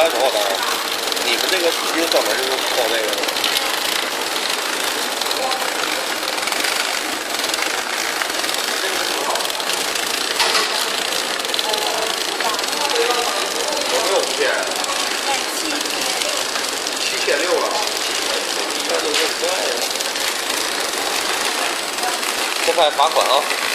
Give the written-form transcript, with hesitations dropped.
来多少单？你们这个司机专门就是跑这个的。有没有5天？7600了。这都是快呀！这快罚款啊！